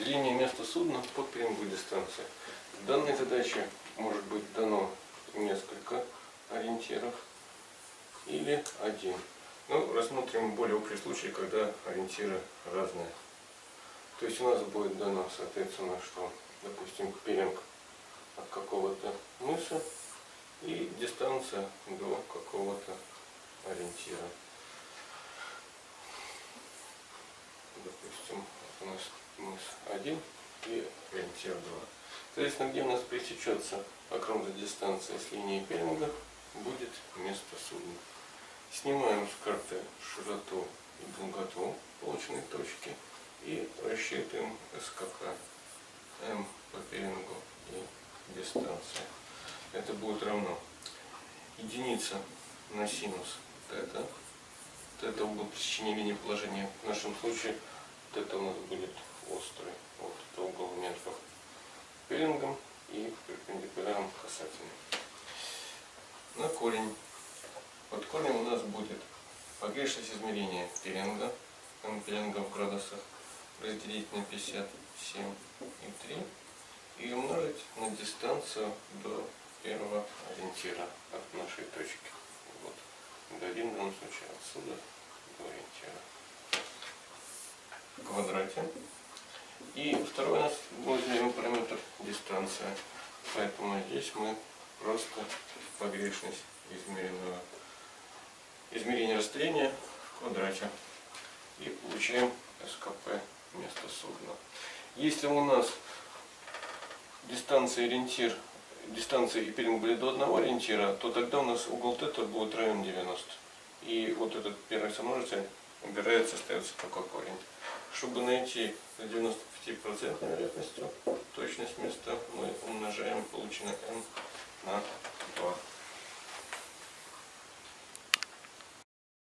Определение места судна по пеленговой дистанции. В данной задаче может быть дано несколько ориентиров или один. Ну, рассмотрим более общий случай, когда ориентиры разные. То есть у нас будет дано, соответственно, что, допустим, пеленг от какого-то мыса и дистанция до какого-то ориентира. Допустим, у нас мыс 1 и ориентир 2. Соответственно, где у нас пересечется окромная дистанция с линией пеленга, будет место судна. Снимаем с карты широту и долготу полученной точки и рассчитываем СКК М по пеленгу и дистанция. Это будет равно единица на синус θ. Это угол пресечения линии положения. В нашем случае это у нас будет острый. Вот это угол между пеленгом и перпендикуляром касательным. На корень. Под корнем у нас будет погрешность измерения пеленга, пеленга в градусах, разделить на 57,3 и умножить на дистанцию до первого ориентира от нашей точки. Вот. Дадим в данном случае отсюда до ориентира в квадрате. И второй у нас возьмем параметр дистанция. Поэтому здесь мы просто погрешность измерения расстояния в квадрате. И получаем СКП место судна. Если у нас дистанция и пеленг были до одного ориентира, то тогда у нас угол θ будет равен 90. И вот этот первый сомножитель убирается, остается такой корень. Чтобы найти с 95% вероятностью точность места, мы умножаем полученное m